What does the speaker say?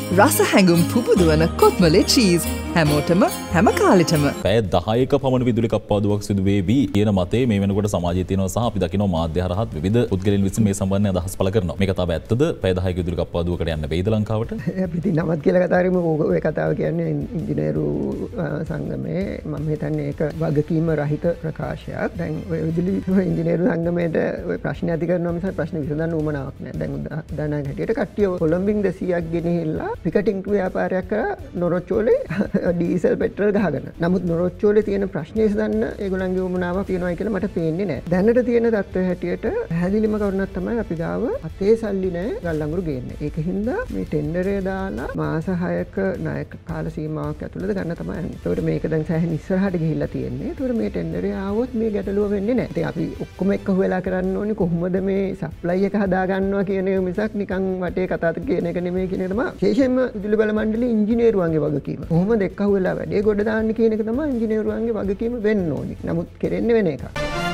රස හැඟුම් පුබුදුවන කොත්මලේ චීස් හැමෝටම හැම කාලෙටම පැය 10ක පමණ විදුලි කප්පාදුවක් සිදු වේවි කියන මතේ මේ වෙනකොට සමාජයේ තියෙනවා සහ අපි දකිනවා මාධ්‍ය හරහත් විවිධ පුද්ගලයන් විසින් මේ සම්බන්ධයෙන් අදහස් පළ කරනවා. මේ කතාව ඇත්තද? පැය 10ක විදුලි කප්පාදුවකට යන්න වෙයිද ලංකාවට? අපි ඉතින් නමත් කියලා කතා කරමු. ඔය කතාව කියන්නේ ඉංජිනේරු සංගමයේ මම හිතන්නේ ඒක වගකීම රහිත ප්‍රකාශයක්. දැන් ඔය විදුලි ඉංජිනේරු සංගමයට ඔය ප්‍රශ්න ඇති කරනවා මිසක් ප්‍රශ්න විසඳන්න උවමනාවක් නැහැ. දැන් උදාහරණයක් හැටියට කට්ටිය කොළඹින් 200ක් ගෙනහිල්ලා පිකටිං ව්‍යාපාරයක් කරා නොරොච්චෝලේ ඩීසල් පෙට්‍රල් ගහගෙන. නමුත් නොරොච්චෝලේ තියෙන ප්‍රශ්නේ විසඳන්න ඒගොල්ලන්ගේ උවමනාවක් තියෙනවා කියලා මට පේන්නේ නැහැ. දැනට තියෙන තත්ත්වය හැටියට පැහැදිලිම කරුණක් තමයි අපි ගාව අතේ සල්ලි නැහැ ගල් අඟුරු ගේන්නේ. ඒකින්ද මේ ටෙන්ඩරය දාලා මාස 6ක ණය කාල සීමාවක් ඇතුළත ගන්න තමයි යන්නේ. ඒකට මේක දැන් සෑහෙන ඉස්සරහට ගිහිල්ලා තියෙන්නේ. ඒකට මේ ටෙන්ඩරය ආවොත් මේ ගැටලුව වෙන්නේ නැහැ. ඉතින් අපි ඔක්කොම එක්ක හොයලා කරන්න ඕනේ කොහොමද මේ සප්ලයි එක හදා ගන්නවා කියන එක මිසක් නිකන් වටේ කතාවක කියන එක නෙමෙයි කියන එක තමයි. විශේෂයෙන්ම විදුලි බල මණ්ඩලයේ ඉංජිනේරුවන්ගේ වගකීම. කොහොමද එක්ක හොයලා වැඩේ ගොඩ දාන්න කියන එක තමයි ඉංජිනේරුවන්ගේ වගකීම වෙන්න ඕනේ. නමුත් කෙරෙන්නේ වෙන එකක්.